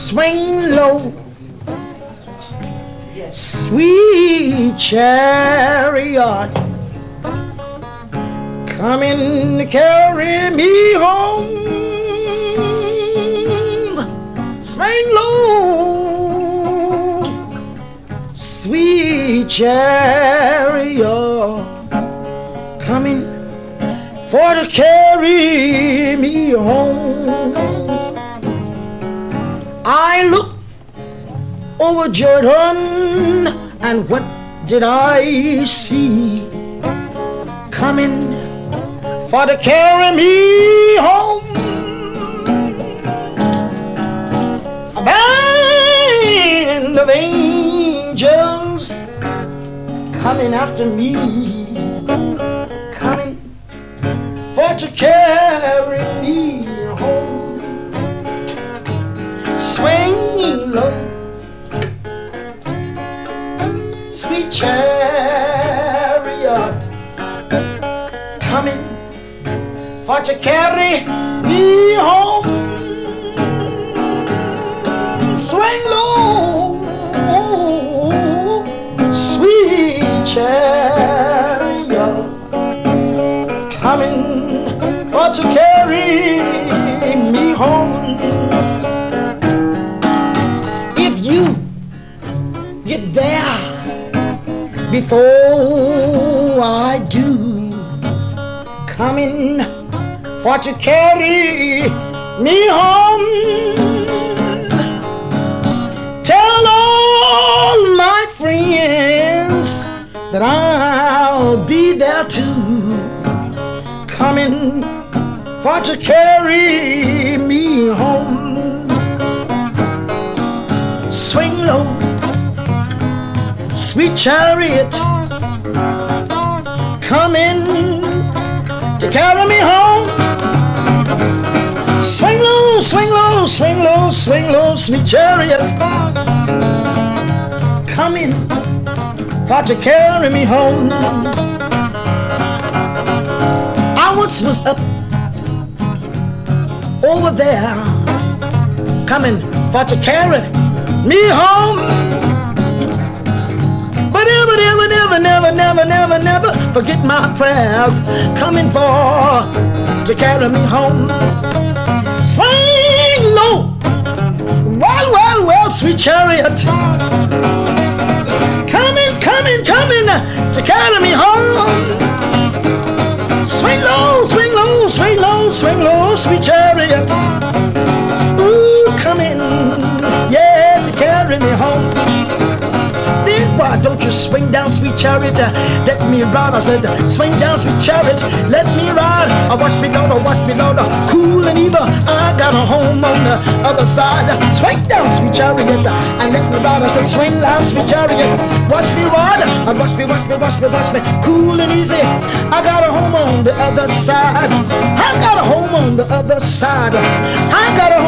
Swing low, sweet chariot, coming to carry me home. Swing low, sweet chariot, coming for to carry me home. I look over Jordan, and what did I see? Coming for to carry me home. A band of angels coming after me, coming for to carry me home. Swing low, sweet chariot, coming for to carry me home. Swing low, sweet chariot, coming for to carry me home. If you get there before I do, coming for to carry me home, tell all my friends that I'll be there too, coming for to carry me home. Swing low, sweet chariot, coming to carry me home. Swing low, swing low, swing low, swing low, sweet chariot, coming for to carry me home. I once was up over there, coming for to carry me home, but never forget my prayers, coming for to carry me home. Swing low, well, sweet chariot, coming to carry me home. Swing low, swing low, swing low, swing low, sweet chariot, ooh, coming, yeah, to carry me home. Then why don't you swing down, sweet chariot, let me ride? I said, swing down, sweet chariot, let me ride. Watch me Lord, cool and evil, I got a home on the other side. Swing down, sweet chariot, and let me ride. I said, swing down, sweet chariot, watch me ride, and watch me, cool and easy, I got a home on the other side. I got a home on the other side. I got a